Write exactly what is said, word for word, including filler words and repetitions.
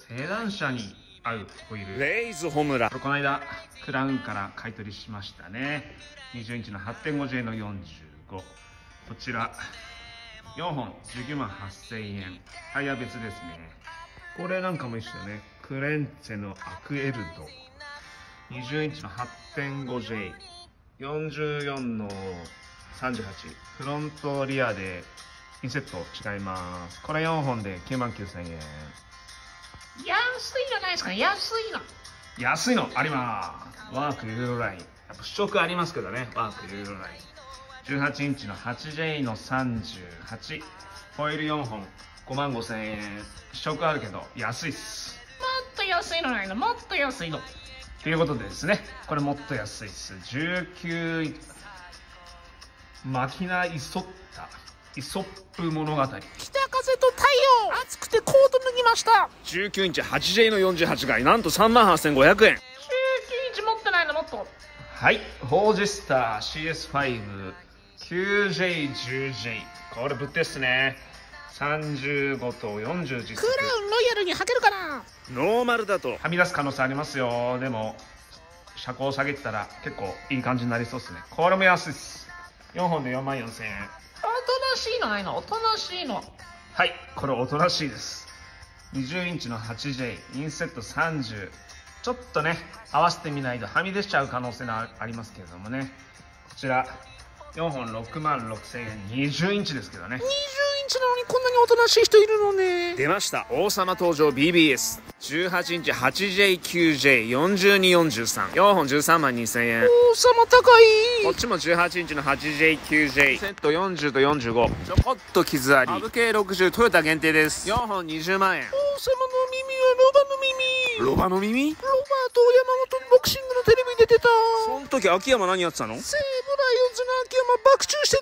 セダン車に合うホイール。 レイズホムラ。 この間クラウンから買い取りしましたね。にじゅうインチの はってんごジェイ のよんじゅうご。こちらよんほんじゅうきゅうまんはっせんえん。タイヤ別ですね。これなんかも一緒だね。クレンツェのアクエルド。にじゅうインチの はってんごジェイ。よんじゅうよんのさんじゅうはち。フロントリアでインセット違います。これよんほんで きゅうまんきゅうせんえん。 安いじゃないですか、安いの。 安いのあります。ワークユーロライン。やっぱ試食ありますけどね。ワークユーロライン。じゅうはちインチの はちジェイ のさんじゅうはち。ホイールよんほんごまんごせんえん。試食あるけど安いっす。 もっと安いのないの、もっと安いの。 ということでですね、これもっと安いっす。じゅうきゅうマキナイソッタイソップ物語。 北風と太陽、暑くてコート脱ぎました。 じゅうきゅうインチ はちジェイ のよんじゅうはちがい、なんと さんまんはっせんごひゃくえん。 じゅうきゅうインチ持ってないの、もっと。 はい、フォージェスター シーエスファイブきゅうジェイ、じゅうジェイ。これぶってっすね。さんじゅうごとよんじゅう実クラウンロイヤルに履けるかな。 ノーマルだとはみ出す可能性ありますよ。でも車高下げてたら結構いい感じになりそうですね。これも安いっす。よんほんでよんまんよんせんえん。 おとなしいのないの、おとなしいの。 はい、これおとなしいです。にじゅうインチの はちジェイ、インセットさんじゅう。ちょっとね合わせてみないとはみ出しちゃう可能性がありますけれどもね。こちらよんほんろくまんろくせんえん。にじゅうインチですけどね。 にじゅうインチなのにこんなにおとなしい人いるのね。 出ました、王様登場 ビービーエス。 じゅうはちインチ はちジェイ、きゅうジェイ、よんじゅうに、よんじゅうさん。よんほんじゅうさんまんにせんえん。 王様高い。 こっちもじゅうはちインチの はちジェイ、きゅうジェイ、セットよんじゅうとよんじゅうご。ちょこっと傷あり。ハブ系ろくじゅう、トヨタ限定です。よんほんにじゅうまんえん。 王様の耳はロバの耳。 ロバの耳。 ロバート山本ボクシングのテレビに出てた。 その時秋山何やってたの？ 西武ライオンズの秋山爆中して